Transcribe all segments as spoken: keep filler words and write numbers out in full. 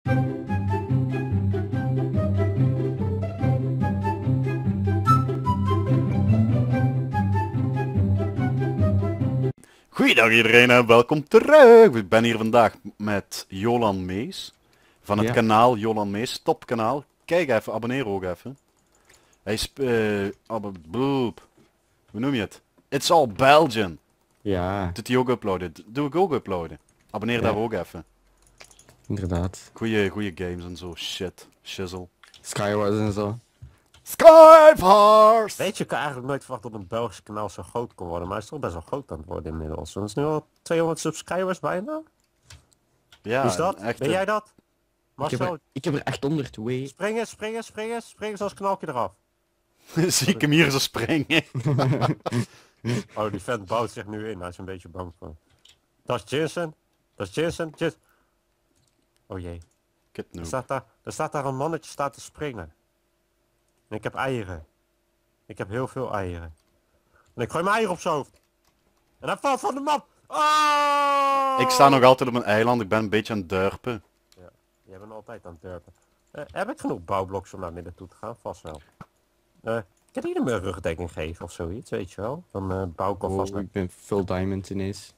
Goeiedag iedereen en welkom terug. Ik ben hier vandaag met Jolan Mees. Van het Ja. kanaal Jolan Mees, topkanaal. Kijk even, abonneer ook even. Hij is... eh abbe- boep. Hoe noem je het? It's all Belgian. Ja, Doet hij ook uploaden? D- Doe ik ook uploaden. Abonneer Ja. daar ook even. inderdaad. Goeie, goeie games en zo. Shit. Shizzle. Skywars en zo. Skyforce! Weet je, ik kan eigenlijk nooit verwachten dat een Belgisch kanaal zo groot kon worden, maar hij is toch best wel groot aan het worden inmiddels. Er is nu al tweehonderd subscribers bijna. Ja, Wie is dat? echt. Ben jij dat? Ik heb, Marcel, er, ik heb er achthonderd, wee. springen, springen, springen, springen zoals knalkje eraf. Zie ik hem hier zo springen. Oh, die vent bouwt zich nu in, hij is een beetje bang voor. Dat is Jensen, dat is Jensen, Jensen. Oh jee, Kut er noob. staat, daar, er staat daar een mannetje staat te springen. En ik heb eieren. Ik heb heel veel eieren. En ik gooi mijn eieren op zijn hoofd. En hij valt van de map. Oh! Ik sta nog altijd op een eiland, ik ben een beetje aan het durpen. Jij bent altijd aan het durpen. Eh, heb ik genoeg bouwbloks om naar midden toe te gaan? Vast wel. Eh kan je me een rugdekking geven of zoiets, weet je wel? Dan eh, bouw ik alvast Oh, naar... ik ben full diamond ineens.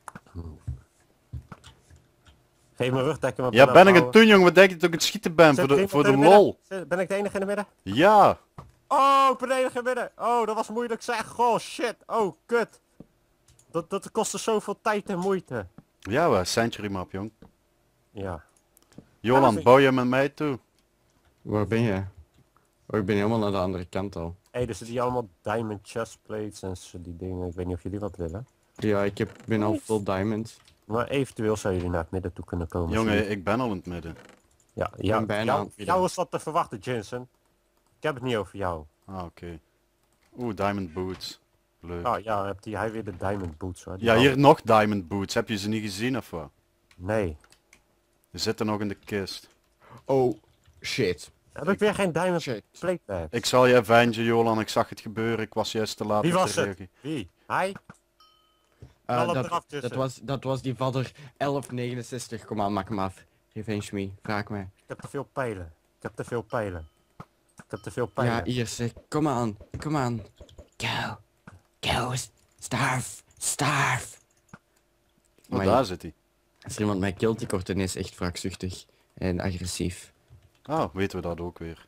Geef me rugdekking. want Ja, aan ben ik het het bouwen. toen jongen, wat denk je dat ik het schieten ben? Zit Voor de, iemand voor de in het midden? lol. Zit- Ben ik de enige in het midden? Ja. Oh, ik ben de enige in het midden. Oh, dat was moeilijk zeg. Oh, shit. Oh, kut. Dat, dat kostte zoveel tijd en moeite. Ja, we century map jong. Ja. Jolan, vind- bouw je met mij toe? Waar ben je? Oh, ik ben helemaal naar de andere kant al. Hé, hey, dus die allemaal diamond chestplates en zo die dingen. Ik weet niet of jullie wat willen. Ja, ik heb, ben al full diamond. Maar eventueel zou jullie naar het midden toe kunnen komen. Jongen, ik ben al in het midden. Ja, ja, ben bijna jou, aan het midden. jou is dat te verwachten, Jensen. Ik heb het niet over jou. Ah, oké. Oeh, diamond boots. Leuk. Ah ja, hebt hij, hij weer de diamond boots hoor. Die Ja, oude- hier nog diamond boots. Heb je ze niet gezien of wat? Nee. Ze zitten nog in de kist. Oh, shit. Heb ik weer geen diamond Shit. plate bags? Ik zal je avengen, Jolan. Ik zag het gebeuren. Ik was juist te laat Wie om was te het? reageren. Wie? Hij? Uh, Knal hem dat, eraf, Jesse. dat, was, dat was die vadder elf negenenzestig. Kom aan, maak hem af. Revenge me, vraag mij. Ik heb te veel pijlen. Ik heb te veel pijlen. Ik heb te veel pijlen. Ja, hier zeg, kom aan, kom aan. Go, go, starve, starve. Oh, Maar daar zit hij. als er iemand mij killt, die wordt ineens echt wraakzuchtig en agressief. Ah, weten we dat ook weer.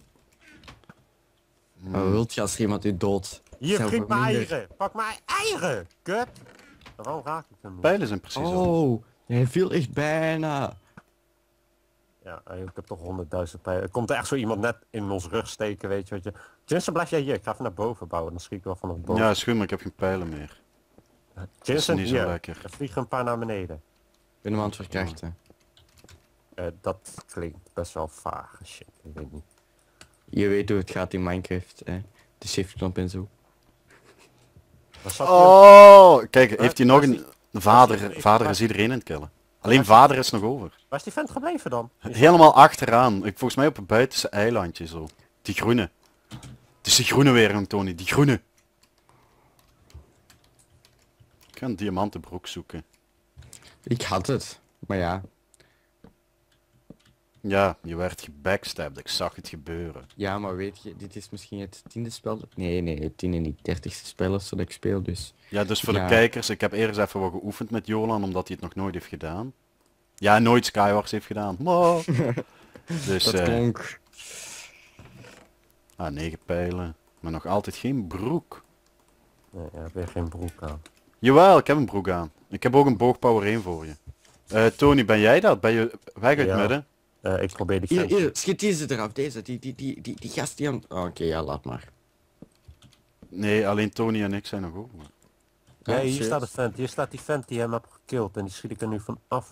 Maar wilt je als er iemand u dood? Hier, zou vriend mijn verminderen- eieren. Pak mijn eieren. Kut. Waarom raak ik hem niet? Pijlen zijn precies zo. Oh, hij viel echt bijna. Ja, eh, ik heb toch honderdduizend pijlen. Er komt er echt zo iemand net in ons rug steken, weet je wat je... Jensen, blijf jij hier. Ik ga even naar boven bouwen. Dan schiet ik wel vanaf boven. Ja, is goed, maar ik heb geen pijlen meer. Jensen, niet zo hier. lekker. Er vliegen een paar naar beneden. Ik ben hem aan het verkrachten. Eh, dat klinkt best wel vaag. Shit, ik weet niet. Je weet hoe het gaat in Minecraft, hè. De shift knop en zo. Waar zat hij? Oh, kijk, heeft hij nog waar is een... Vader, die- vader is iedereen in het killen. Alleen vader is nog over. Waar is die vent gebleven dan? Helemaal achteraan. Ik, volgens mij op een buitenste eilandje zo. Die groene. Het is die groene weer, jong Tony. Die groene. Ik ga een diamantenbroek zoeken. Ik had het, maar ja. Ja, je werd gebackstabbed. Ik zag het gebeuren. Ja, maar weet je, dit is misschien het tiende spel. Nee, nee, het tiende niet. Dertigste spel dat ik speel, dus. Ja, dus voor Ja. de kijkers. Ik heb eerst even wat geoefend met Jolan, omdat hij het nog nooit heeft gedaan. Ja, nooit Skywars heeft gedaan. Maar... Dus, Dat eh klonk. ah, negen pijlen. Maar nog altijd geen broek. Nee, ik heb weer geen broek aan. Jawel, ik heb een broek aan. Ik heb ook een boogpower één voor je. Eh, Tony, ben jij dat? Ben je weg uit het Ja. midden? Eh, ik probeer die Hier, vent... hier, schiet deze eraf, deze, die, die, die, die, die gast die aan... Oh, oké, ja, laat maar. Nee, alleen Tony en ik zijn nog over. Nee, Ah, hier serieus? staat de vent. Hier staat die vent die hem heeft gekild. En die schiet ik er nu van af.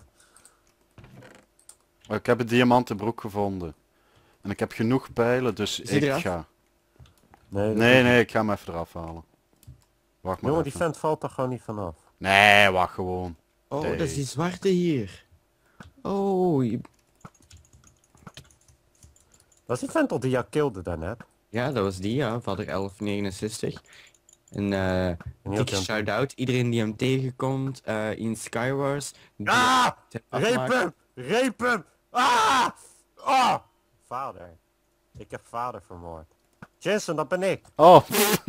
Ik heb een diamantenbroek gevonden. En ik heb genoeg pijlen, dus Is die ik eraf? ga. Nee, dat Nee, doet- nee, ik ga hem even eraf halen. Wacht maar Jongen, die even. vent valt er gewoon niet vanaf. Nee, wacht gewoon. Oh, Nee. dat is die zwarte hier. Oh, je- Dat is die vent al die jou kilde daarnet. ja, dat was die, ja, vader elf negenenzestig. En eh, En die dikke had hem- shout-out, iedereen die hem tegenkomt eh, in Skywars. die- Ah! het Rape afmaakt. hem! Rape hem! Ah! Oh! Vader. Ik heb vader vermoord. Jensen, dat ben ik. Oh,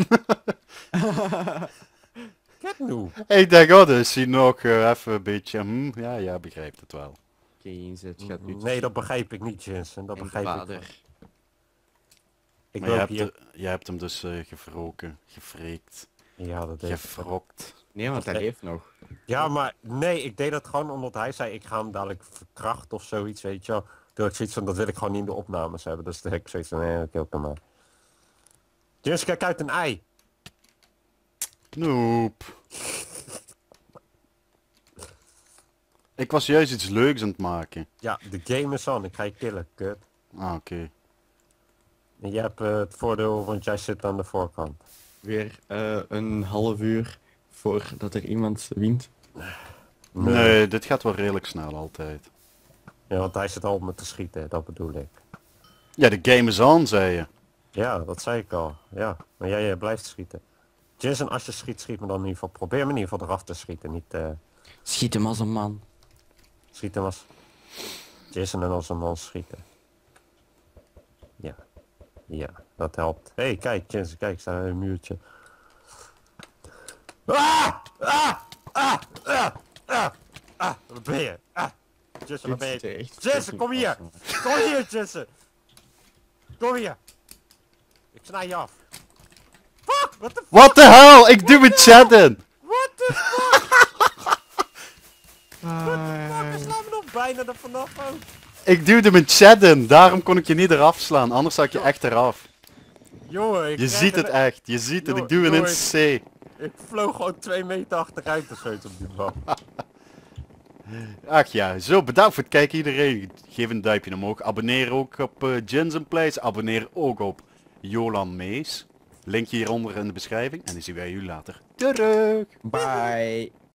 Kijk nu. ik denk, oh, dus hij nog eh, even een beetje, hm, ja, ja, begrijpt het wel. Oké, inzet gaat nu Nee, dat begrijp ik niet, Jensen. Dat en begrijp ik. vader. Ik Maar je loop hebt, hier. eh, je hebt hem dus eh gevroken, gefreekt, Ja, dat deed ik. gefrokt. Nee, want hij Nee. leeft nog. Ja, maar nee, ik deed dat gewoon omdat hij zei ik ga hem dadelijk verkrachten of zoiets, weet je wel. Toen had ik zoiets van, dat wil ik gewoon niet in de opnames hebben. Dus toen heb ik zoiets van, nee, oké, oké maar. Jensen, kijk uit een ei. Noep. Ik was juist iets leuks aan het maken. Ja, de game is on. Ik ga je killen, kut. Ah, oké. En je hebt eh, het voordeel, want jij zit aan de voorkant. Weer eh, een half uur voordat er iemand wint. Nee, dit gaat wel redelijk snel altijd. Ja, want hij zit al op me te schieten, dat bedoel ik. Ja, de game is on, zei je. Ja, dat zei ik al. Ja, maar jij, jij blijft schieten. Jensen, als je schiet, schiet me dan in ieder geval. Probeer me in ieder geval eraf te schieten. Niet eh Schiet hem als een man. schieten als... Jason en als een man schieten. Ja. Ja, dat helpt. Hé, hey, kijk, Jensen, kijk, ik sta in een muurtje. Ah! Ah! Ah! Ah! Ah! Ah! Waar ben je? Ah! Jensen, waar ben Dit ziet er je? echt Jensen, kom hier! fucking Kom hier, Jensen! Kom hier! Ik snij je af. Fuck! What the What the hell? Ik doe mijn chat in! What the fuck? awesome. We slaan me nog bijna er vanaf ook. Ik duwde mijn chat in, daarom kon ik je niet eraf slaan, anders zat je echt eraf. Jongen, ik Je krijg ziet een- het echt, je ziet het, Jongen, ik duw hem in jongen, C. Ik vloog gewoon twee meter achteruit of zoiets op die bal. Ach ja, zo bedankt voor het kijken iedereen. Geef een duimpje omhoog, abonneer ook op uh, Jensen Plays, abonneer ook op Jolan Mees. Linkje hieronder in de beschrijving en dan zien wij jullie later terug. Bye.